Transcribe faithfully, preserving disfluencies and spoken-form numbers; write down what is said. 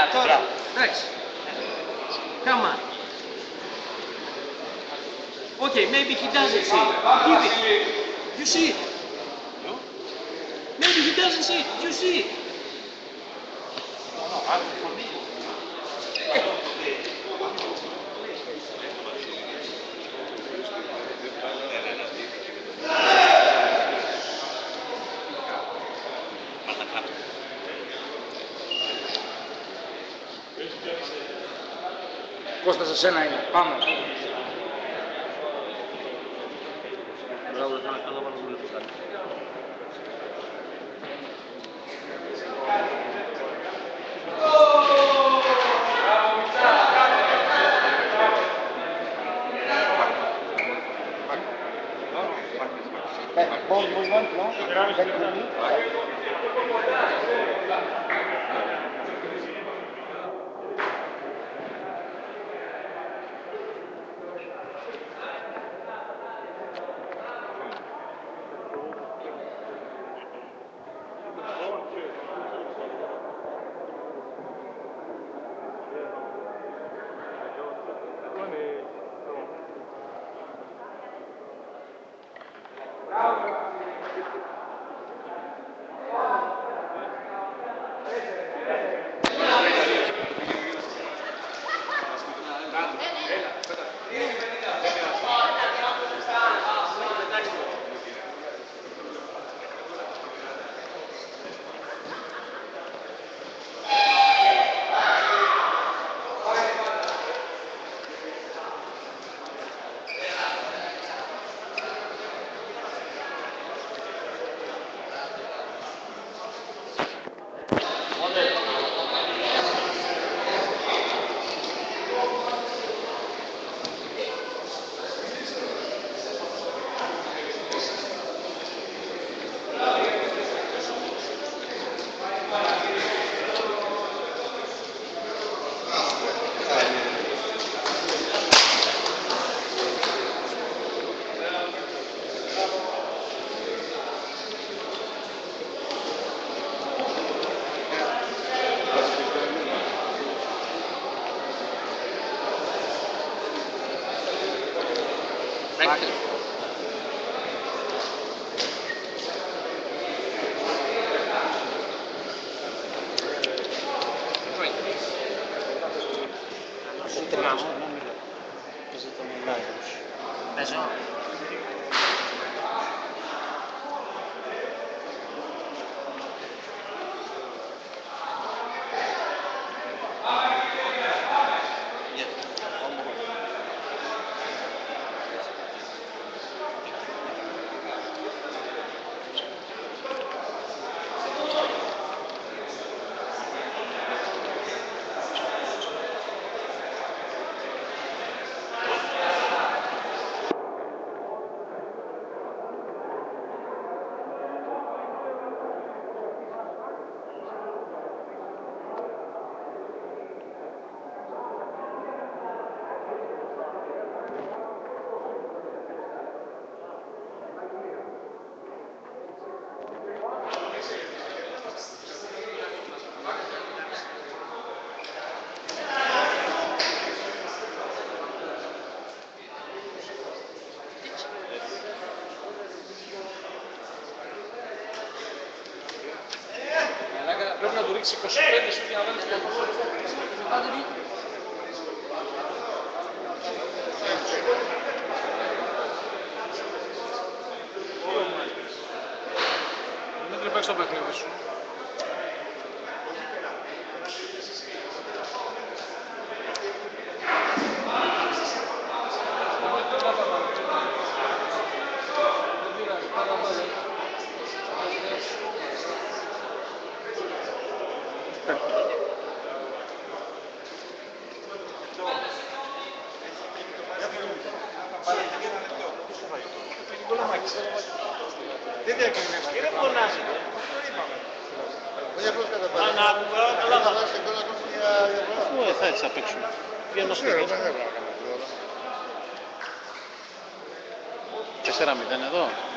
τώρα. Εντάξει. Come on. Okay, maybe he doesn't see it. Give it. You see it. No? Maybe he doesn't see it. You see it. No, no, I for me. Κώστα, σε σένα είναι. Πάμε. Μπράβο, δεν θα κάνω πάρα πολύ κάτι. Bon, bon, bon, non? Back to me. Παίζω. Πρέπει να του ρίξει είκοσι πέντε σου για να βάλεις το πόδι. Δεν τρυπέξεις το παιχνίδι σου. Δεν διακρίνεις. Είναι φωνάζει. Όχι απλώς καταπάρει. Αν άκουγα, καλά θα βάζει κόλλα ακόμα για πολλά. Αφού θα έτσι θα παίξουμε. Βγαίνω στο τέλος. Δεν θα έπρεπε να κάνουμε τώρα. τέσσερα μηδέν εδώ.